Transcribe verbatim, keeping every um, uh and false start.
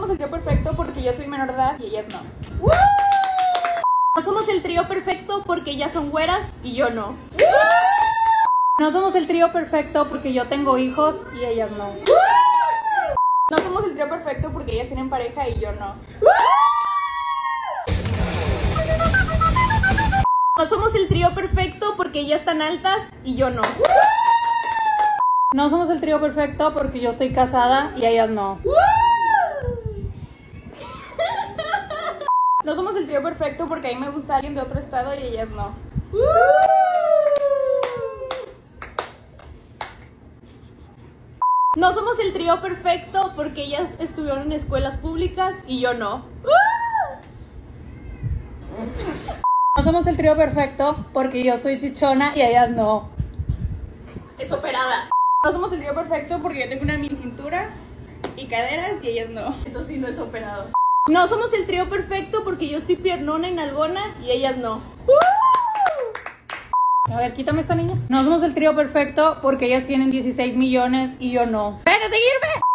somos el trío perfecto porque yo soy menor de edad y ellas no. No somos el trío perfecto porque ellas son güeras y yo no. No somos el trío perfecto porque yo tengo hijos y ellas no. No somos el trío perfecto porque ellas tienen pareja y yo no. No somos el trío perfecto porque ellas están altas y yo no. No somos el trío perfecto porque yo estoy casada y ellas no. No somos el trío perfecto porque a mí me gusta alguien de otro estado y ellas no. No somos el trío perfecto porque ellas estuvieron en escuelas públicas y yo no. No somos el trío perfecto porque yo soy chichona y ellas no. Es operada. No somos el trío perfecto porque yo tengo una mini cintura y caderas y ellas no. Eso sí no es operado. No somos el trío perfecto porque yo estoy piernona y nalgona y ellas no. A ver, quítame esta niña. No somos el trío perfecto porque ellas tienen dieciséis millones y yo no. ¡Ven a seguirme!